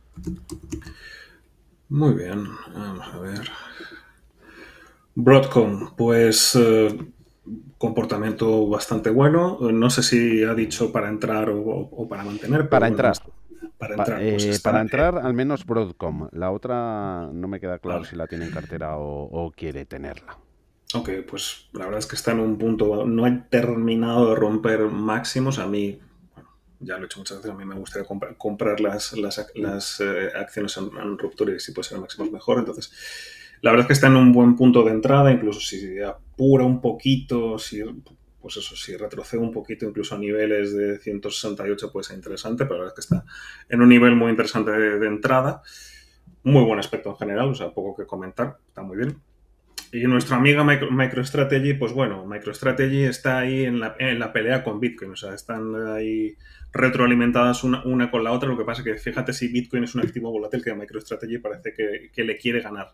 Muy bien, vamos a ver. Broadcom, pues comportamiento bastante bueno. No sé si ha dicho para entrar o para mantener. Para entrar. Para entrar, al menos Broadcom. La otra no me queda claro si la tiene en cartera o quiere tenerla. Ok, pues la verdad es que está en un punto, no he terminado de romper máximos. A mí, bueno, ya lo he hecho muchas veces, a mí me gustaría comprar las acciones en ruptura y si puede ser máximos mejor. Entonces, la verdad es que está en un buen punto de entrada, incluso si apura un poquito, si retrocede un poquito, incluso a niveles de 168 puede ser interesante, pero la verdad es que está en un nivel muy interesante de entrada. Muy buen aspecto en general, o sea, poco que comentar, está muy bien. Y nuestra amiga MicroStrategy, pues bueno, MicroStrategy está ahí en la pelea con Bitcoin, o sea, están ahí retroalimentadas una con la otra. Lo que pasa es que fíjate si Bitcoin es un activo volátil que MicroStrategy parece que le quiere ganar.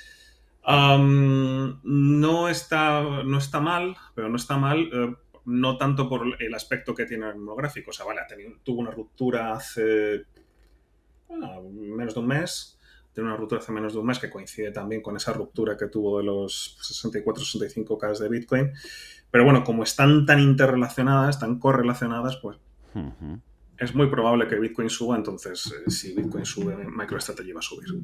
No está mal, pero no está mal, no tanto por el aspecto que tiene el monográfico. O sea, vale, tuvo una ruptura hace menos de un mes. Tiene una ruptura hace menos de un mes que coincide también con esa ruptura que tuvo de los 64-65K de Bitcoin. Pero bueno, como están tan interrelacionadas, tan correlacionadas, pues es muy probable que Bitcoin suba. Entonces, si Bitcoin sube, MicroStrategy va a subir.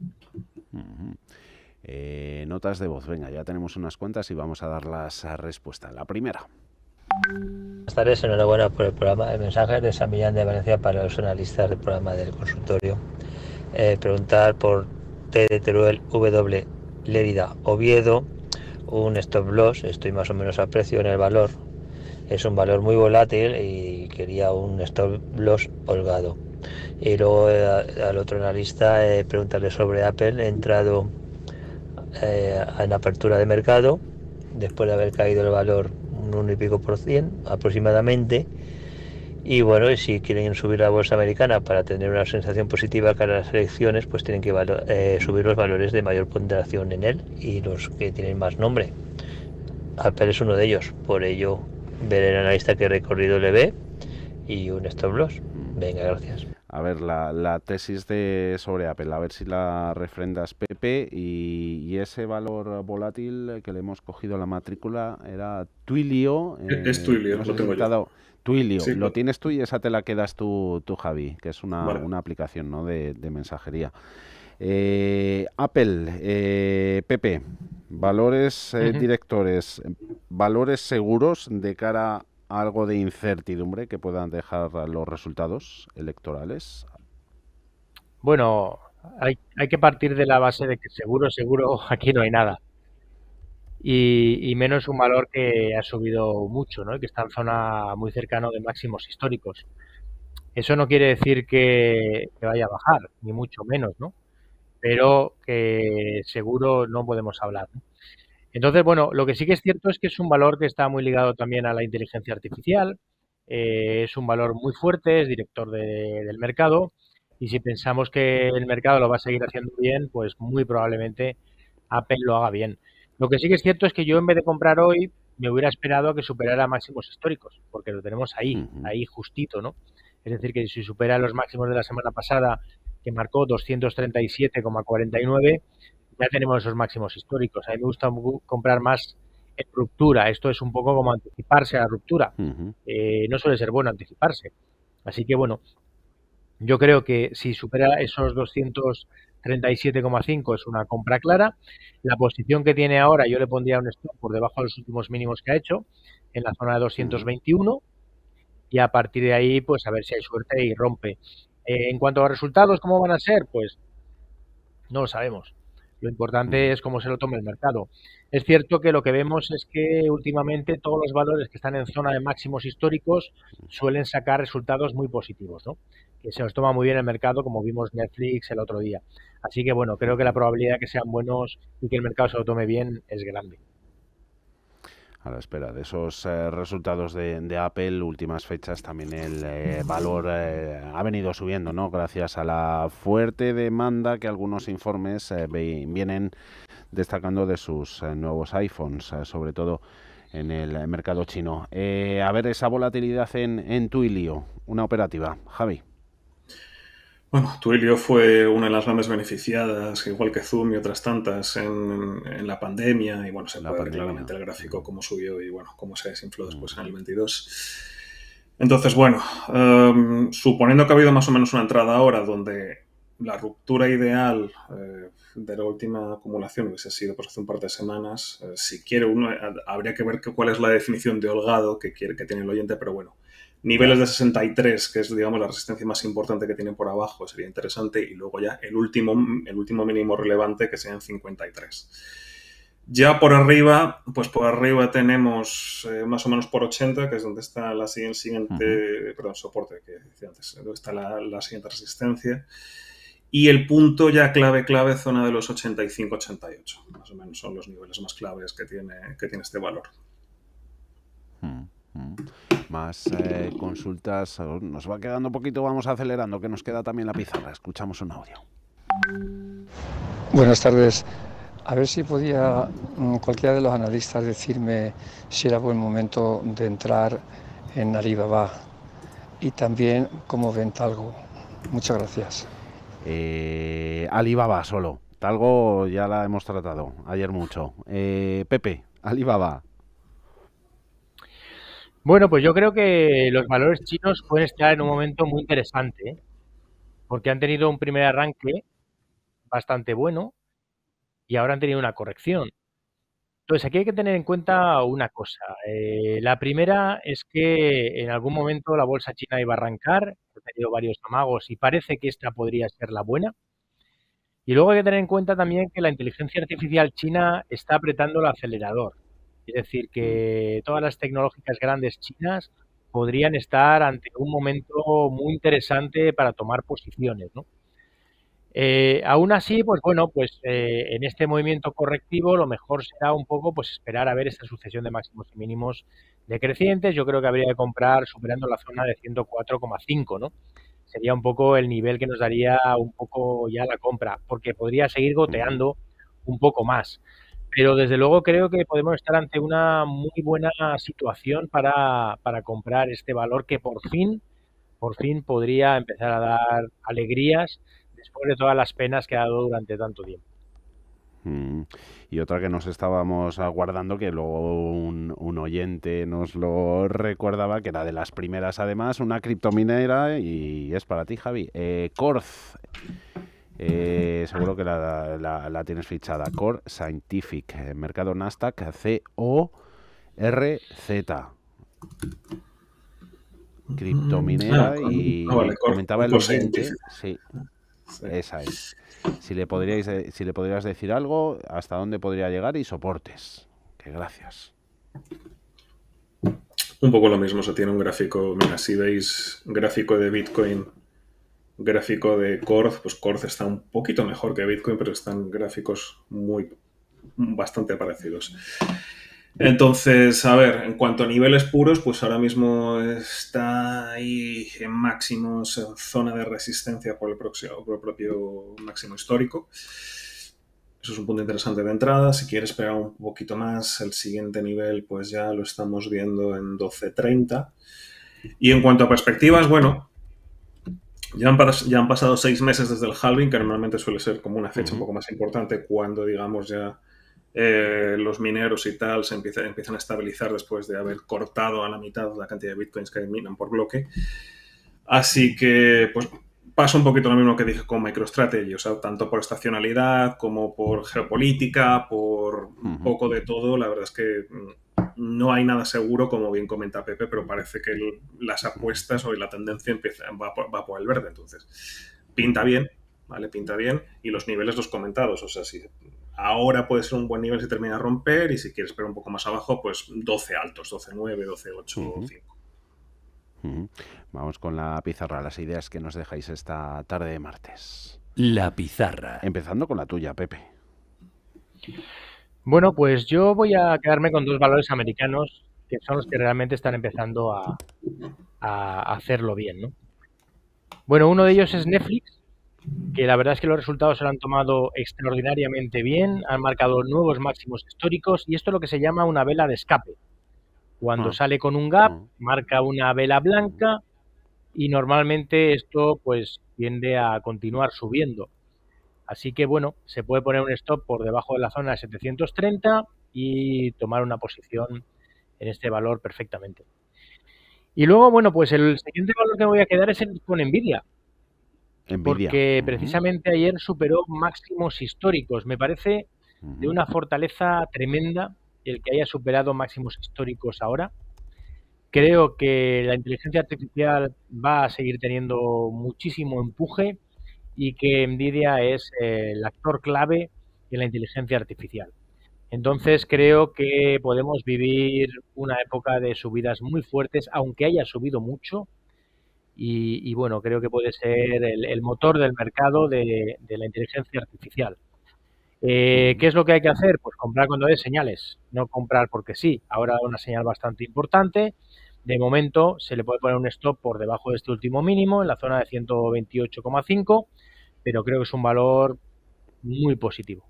Notas de voz, venga, ya tenemos unas cuantas y vamos a dar las respuestas. La primera. Buenas tardes, enhorabuena por el programa. El mensaje de San Millán de Valencia para los analistas del programa del consultorio. Preguntar por T de Teruel W Lérida Oviedo, un stop loss, estoy más o menos a precio en el valor. Es un valor muy volátil y quería un stop loss holgado. Y luego al otro analista preguntarle sobre Apple. He entrado en apertura de mercado después de haber caído el valor un 1 y pico % aproximadamente, y bueno, si quieren subir la bolsa americana para tener una sensación positiva cara a las elecciones, pues tienen que subir los valores de mayor ponderación en él y los que tienen más nombre. Apple es uno de ellos, por ello ver el analista qué recorrido le ve y un stop loss. Venga, gracias. A ver, la tesis sobre Apple, a ver si la refrendas, Pepe, y ese valor volátil que le hemos cogido la matrícula era Twilio. Es Twilio, no lo tengo yo. Twilio, sí, lo tienes tú y esa te la quedas tú Javi, que es una aplicación, ¿no?, de mensajería. Apple, Pepe, valores directores, valores seguros de cara a algo de incertidumbre que puedan dejar los resultados electorales. Bueno, hay que partir de la base de que seguro aquí no hay nada. Y menos un valor que ha subido mucho, ¿no?, y que está en zona muy cercano de máximos históricos. Eso no quiere decir que vaya a bajar, ni mucho menos, ¿no? Pero que seguro no podemos hablar, ¿no? Entonces, bueno, lo que sí que es cierto es que es un valor que está muy ligado también a la inteligencia artificial, es un valor muy fuerte, es director del mercado, y si pensamos que el mercado lo va a seguir haciendo bien, pues muy probablemente Apple lo haga bien. Lo que sí que es cierto es que yo, en vez de comprar hoy, me hubiera esperado a que superara máximos históricos, porque lo tenemos ahí justito, ¿no? Es decir, que si supera los máximos de la semana pasada, que marcó 237,49, ya tenemos esos máximos históricos. A mí me gusta comprar más en ruptura. Esto es un poco como anticiparse a la ruptura. No suele ser bueno anticiparse. Así que, bueno, yo creo que si supera esos 237,5 es una compra clara. La posición que tiene ahora yo le pondría un stop por debajo de los últimos mínimos que ha hecho, en la zona de 221. Y a partir de ahí, pues a ver si hay suerte y rompe. En cuanto a resultados, ¿cómo van a ser? Pues no lo sabemos. Lo importante es cómo se lo tome el mercado. Es cierto que lo que vemos es que últimamente todos los valores que están en zona de máximos históricos suelen sacar resultados muy positivos, ¿no?, que se los toma muy bien el mercado, como vimos Netflix el otro día. Así que, bueno, creo que la probabilidad de que sean buenos y que el mercado se lo tome bien es grande. A la espera de esos resultados de Apple, últimas fechas, también el valor ha venido subiendo, ¿no?, gracias a la fuerte demanda que algunos informes vienen destacando de sus nuevos iPhones, sobre todo en el mercado chino. A ver esa volatilidad en Twilio, una operativa. Javi. Bueno, Twilio fue una de las grandes beneficiadas, igual que Zoom y otras tantas, en la pandemia. Y bueno, se puede ver claramente el gráfico cómo subió y bueno, cómo se desinfló después en el 22. Entonces, bueno, suponiendo que ha habido más o menos una entrada ahora donde la ruptura ideal de la última acumulación hubiese sido pues hace un par de semanas, si quiere uno, habría que ver cuál es la definición de holgado que tiene el oyente, pero bueno, niveles de 63, que es, digamos, la resistencia más importante que tienen por abajo, sería interesante, y luego ya el último mínimo relevante, que sean 53. Ya por arriba, pues por arriba tenemos más o menos por 80, que es donde está la siguiente, perdón, soporte que decía antes, donde está la siguiente resistencia. Y el punto ya clave, zona de los 85-88. Más o menos son los niveles más claves que tiene este valor. Más consultas. Nos va quedando poquito, vamos acelerando, que nos queda también la pizarra. Escuchamos un audio. Buenas tardes. A ver si podía cualquiera de los analistas decirme si era buen momento de entrar en Alibaba y también cómo ven Talgo. Muchas gracias. Alibaba solo. Talgo ya la hemos tratado ayer mucho. Pepe, Alibaba. Bueno, pues yo creo que los valores chinos pueden estar en un momento muy interesante, porque han tenido un primer arranque bastante bueno y ahora han tenido una corrección. Entonces, aquí hay que tener en cuenta una cosa. La primera es que en algún momento la bolsa china iba a arrancar, ha tenido varios amagos y parece que esta podría ser la buena. Y luego hay que tener en cuenta también que la inteligencia artificial china está apretando el acelerador. Es decir, que todas las tecnológicas grandes chinas podrían estar ante un momento muy interesante para tomar posiciones, ¿no? Aún así, pues bueno, pues en este movimiento correctivo lo mejor será un poco pues esperar a ver esta sucesión de máximos y mínimos decrecientes. Yo creo que habría que comprar superando la zona de 104,5, ¿no? Sería un poco el nivel que nos daría un poco ya la compra, porque podría seguir goteando un poco más. Pero desde luego creo que podemos estar ante una muy buena situación para comprar este valor que por fin podría empezar a dar alegrías después de todas las penas que ha dado durante tanto tiempo. Y otra que nos estábamos aguardando, que luego un oyente nos lo recordaba, que era de las primeras además, una criptominera, y es para ti, Javi. Corz, seguro que la tienes fichada. Core Scientific, mercado Nasdaq, CORZ. Criptominera, y comentaba el oyente, sí, esa es. Si le podrías decir algo, hasta dónde podría llegar y soportes. Que gracias. Un poco lo mismo, se tiene un gráfico, mira, si veis gráfico de Bitcoin, gráfico de Corz, pues Corz está un poquito mejor que Bitcoin, pero están gráficos bastante parecidos. Entonces, a ver, en cuanto a niveles puros, pues ahora mismo está ahí en máximos, en zona de resistencia por el propio máximo histórico. Eso es un punto interesante de entrada. Si quieres esperar un poquito más, el siguiente nivel pues ya lo estamos viendo en 12.30. Y en cuanto a perspectivas, bueno, ya han pasado 6 meses desde el halving, que normalmente suele ser como una fecha un poco más importante cuando, digamos, ya los mineros y tal se empiezan a estabilizar después de haber cortado a la mitad la cantidad de bitcoins que minan por bloque. Así que, pues, pasa un poquito lo mismo que dije con MicroStrategy, o sea, tanto por estacionalidad como por geopolítica, por un poco de todo. La verdad es que no hay nada seguro, como bien comenta Pepe, pero parece que las apuestas o la tendencia va por el verde. Entonces, pinta bien, ¿vale? Pinta bien. Y los niveles los comentados, o sea, si ahora puede ser un buen nivel si termina a romper, y si quieres esperar un poco más abajo, pues 12 altos, 12.9, 12.8, 5. Vamos con la pizarra, las ideas que nos dejáis esta tarde de martes. La pizarra. Empezando con la tuya, Pepe. Bueno, pues yo voy a quedarme con 2 valores americanos que son los que realmente están empezando a hacerlo bien, ¿no? Bueno, uno de ellos es Netflix, que la verdad es que los resultados se lo han tomado extraordinariamente bien, han marcado nuevos máximos históricos, y esto es lo que se llama una vela de escape. Cuando sale con un gap, marca una vela blanca y normalmente esto pues tiende a continuar subiendo. Así que bueno, se puede poner un stop por debajo de la zona de 730 y tomar una posición en este valor perfectamente. Y luego, bueno, pues el siguiente valor que me voy a quedar es con Nvidia. Porque precisamente ayer superó máximos históricos. Me parece de una fortaleza tremenda el que haya superado máximos históricos ahora. Creo que la inteligencia artificial va a seguir teniendo muchísimo empuje y que Nvidia es el actor clave en la inteligencia artificial. Entonces creo que podemos vivir una época de subidas muy fuertes, aunque haya subido mucho. Y bueno, creo que puede ser el motor del mercado de la inteligencia artificial. ¿Qué es lo que hay que hacer? Pues comprar cuando hay señales, no comprar porque sí. Ahora da una señal bastante importante. De momento se le puede poner un stop por debajo de este último mínimo, en la zona de 128,5, pero creo que es un valor muy positivo.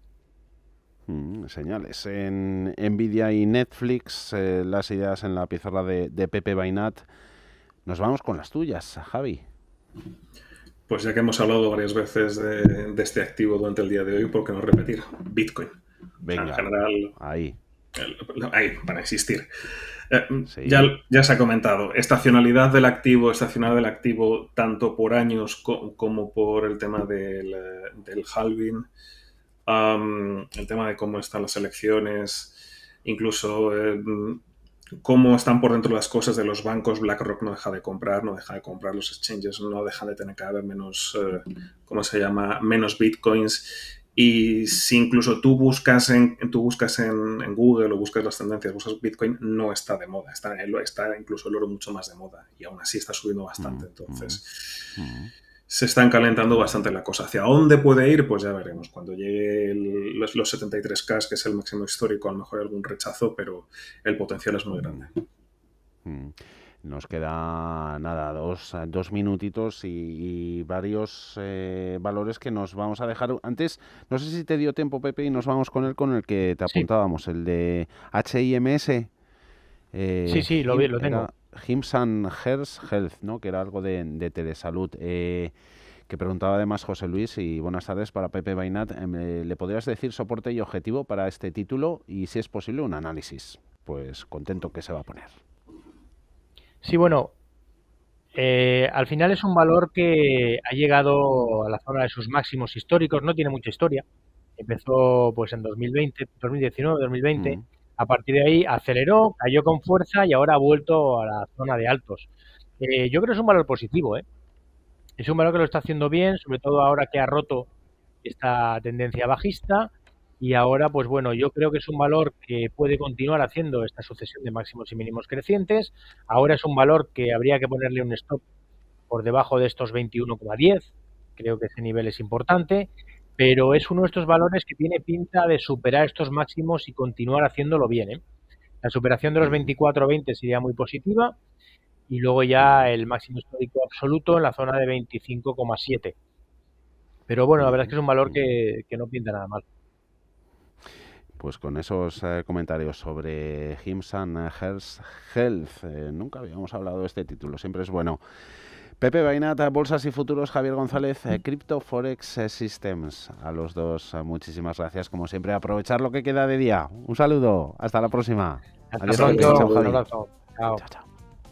Señales. En Nvidia y Netflix, las ideas en la pizarra de Pepe Bainat. Nos vamos con las tuyas, Javi. Pues ya que hemos hablado varias veces de este activo durante el día de hoy, ¿por qué no repetir? Bitcoin. Venga, en general, ahí, para existir. Sí. Ya se ha comentado, estacionalidad del activo tanto por años como por el tema del halving, el tema de cómo están las elecciones, incluso cómo están por dentro las cosas de los bancos. BlackRock no deja de comprar, los exchanges no dejan de tener cada vez menos, menos bitcoins. Y si incluso tú buscas en Google o buscas las tendencias, buscas Bitcoin, no está de moda, está incluso el oro mucho más de moda y aún así está subiendo bastante. Entonces se están calentando bastante la cosa. ¿Hacia dónde puede ir? Pues ya veremos. Cuando llegue los 73K, que es el máximo histórico, a lo mejor hay algún rechazo, pero el potencial es muy grande. Nos queda nada, dos minutitos y varios valores que nos vamos a dejar. Antes, no sé si te dio tiempo, Pepe, y nos vamos con el que te apuntábamos, el de HIMS. Sí, lo tengo. Hims and Hers Health, ¿no? Que era algo de telesalud. Que preguntaba además José Luis, y buenas tardes para Pepe Bainat. ¿Le podrías decir soporte y objetivo para este título y, si es posible, un análisis? Pues contento que se va a poner. Sí, bueno, al final es un valor que ha llegado a la zona de sus máximos históricos, no tiene mucha historia. Empezó pues en 2020. A partir de ahí aceleró, cayó con fuerza y ahora ha vuelto a la zona de altos. Yo creo que es un valor positivo, ¿eh? Es un valor que lo está haciendo bien, sobre todo ahora que ha roto esta tendencia bajista. Y ahora, pues bueno, yo creo que es un valor que puede continuar haciendo esta sucesión de máximos y mínimos crecientes. Ahora es un valor que habría que ponerle un stop por debajo de estos 21,10. Creo que ese nivel es importante, pero es uno de estos valores que tiene pinta de superar estos máximos y continuar haciéndolo bien, ¿eh? La superación de los 24,20 sería muy positiva y luego ya el máximo histórico absoluto en la zona de 25,7. Pero bueno, la verdad es que es un valor que no pinta nada mal. Pues con esos comentarios sobre Hims and Hers Health, nunca habíamos hablado de este título, siempre es bueno. Pepe Bainat, Bolsas y Futuros, Javier González, Crypto Forex Systems. A los dos, muchísimas gracias. Como siempre, aprovechar lo que queda de día. Un saludo, hasta la próxima. Adiós, pronto, un abrazo. Chao. Chao.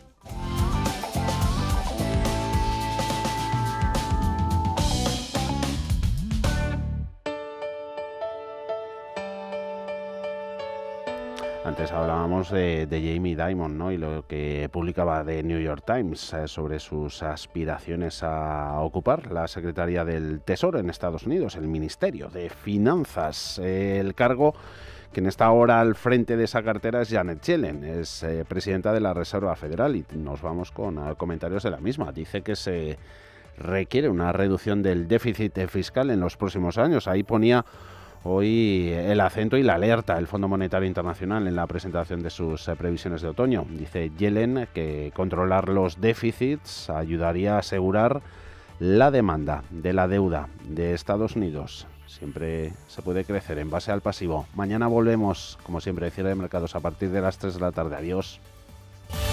Antes hablábamos de Jamie Dimon, ¿no? Y lo que publicaba The New York Times sobre sus aspiraciones a ocupar la Secretaría del Tesoro en Estados Unidos, el Ministerio de Finanzas. El cargo que está ahora al frente de esa cartera es Janet Yellen, es presidenta de la Reserva Federal, y nos vamos con comentarios de la misma. Dice que se requiere una reducción del déficit fiscal en los próximos años. Ahí ponía hoy el acento y la alerta el Fondo Monetario Internacional en la presentación de sus previsiones de otoño. Dice Yellen que controlar los déficits ayudaría a asegurar la demanda de la deuda de Estados Unidos. Siempre se puede crecer en base al pasivo. Mañana volvemos, como siempre, cierre de mercados a partir de las 3 de la tarde. Adiós.